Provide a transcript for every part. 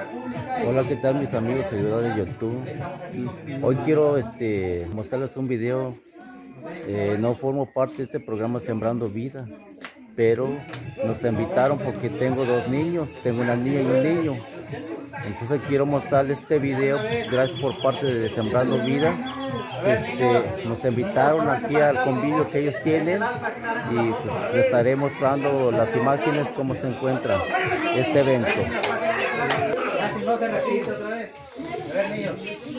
Hola, ¿qué tal mis amigos seguidores de YouTube? Hoy quiero mostrarles un video. No formo parte de este programa Sembrando Vida, pero nos invitaron porque tengo dos niños, tengo una niña y un niño. Entonces quiero mostrarles este video, gracias por parte de Sembrando Vida. Nos invitaron aquí al convivio que ellos tienen y pues les estaré mostrando las imágenes, cómo se encuentra este evento. Casi no se repite otra vez. A ver, niños.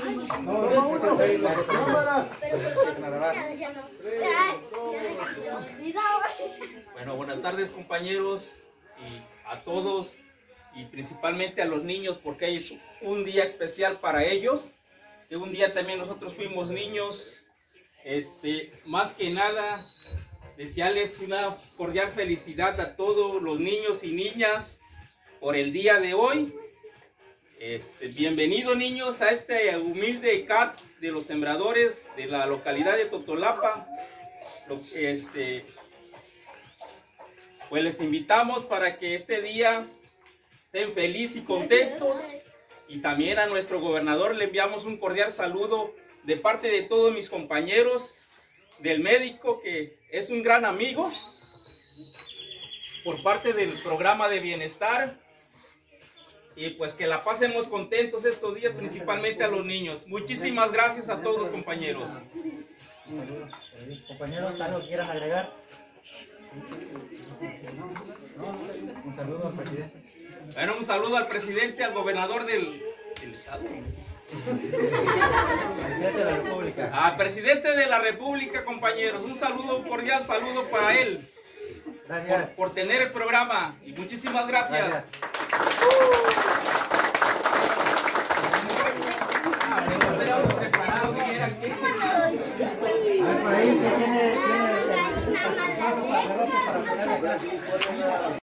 Bueno, buenas tardes, compañeros, y a todos, y principalmente a los niños, porque es un día especial para ellos, que un día también nosotros fuimos niños. Más que nada, desearles una cordial felicidad a todos los niños y niñas por el día de hoy. Bienvenidos, niños, a este humilde CAT de los sembradores de la localidad de Totolapa. Pues les invitamos para que este día estén felices y contentos, y también a nuestro gobernador le enviamos un cordial saludo de parte de todos mis compañeros, del médico que es un gran amigo, por parte del programa de bienestar. Y pues que la pasemos contentos estos días, principalmente a los niños. Muchísimas gracias a todos, compañeros. Compañeros, ¿algo quieran agregar? Un saludo al presidente. Bueno, un saludo al presidente, al gobernador del estado. Presidente de la República. Al presidente de la República, compañeros. Un saludo, un cordial saludo para él. Gracias. Por tener el programa. Y muchísimas gracias. Por ahí que tiene